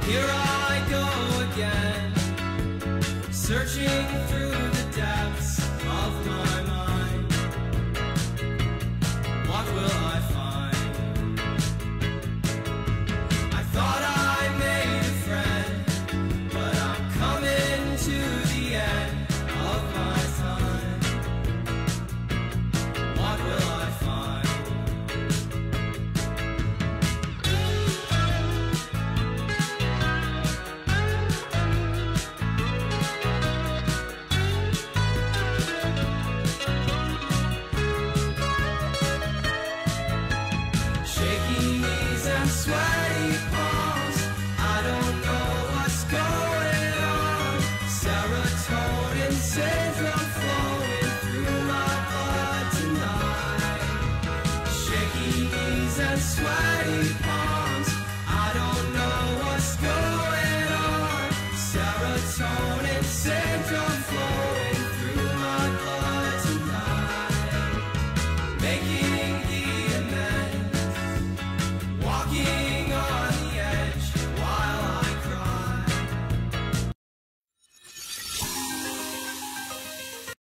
Here I go again, searching through the depths of my mind. What will I find? I thought I made a friend, but I'm coming to the end of my time. What will I find? Sweaty palms, I don't know what's going on. Serotonin syndrome flowing through my blood tonight. Shaky knees and sweaty palms, I don't know what's going on. Serotonin syndrome